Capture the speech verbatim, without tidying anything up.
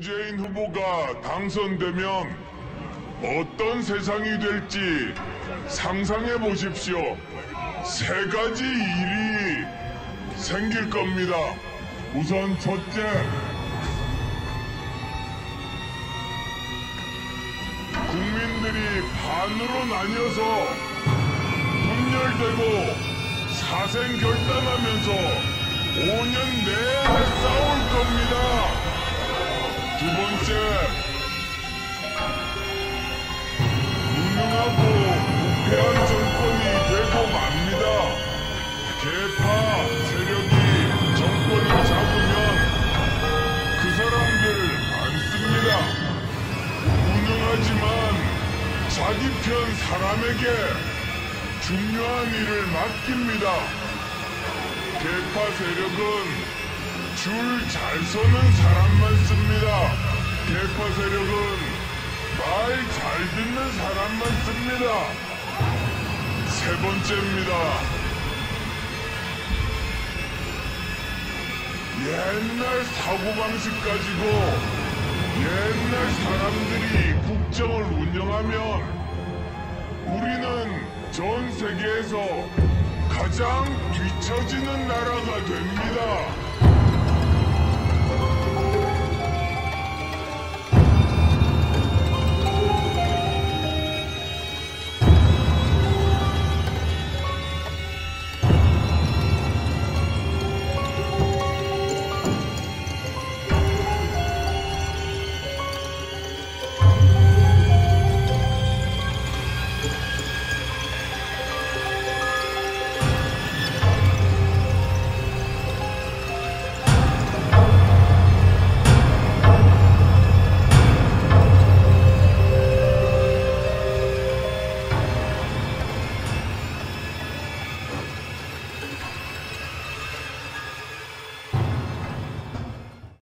문재인 후보가 당선되면 어떤 세상이 될지 상상해 보십시오. 세 가지 일이 생길 겁니다. 우선 첫째, 국민들이 반으로 나뉘어서 분열되고 사생 결단하면서 오 년 내내 싸울 겁니다. 두 번째, 무능하고 부패한 정권이 되고 맙니다. 계파 세력이 정권을 잡으면 그 사람들 많습니다. 무능하지만 자기 편 사람에게 중요한 일을 맡깁니다. 계파 세력은 줄 잘 서는 사람만 씁니다. 계파 세력은 말 잘 듣는 사람만 씁니다. 세 번째입니다. 옛날 사고방식 가지고 옛날 사람들이 국정을 운영하면 우리는 전 세계에서 가장 뒤처지는 나라가 됩니다.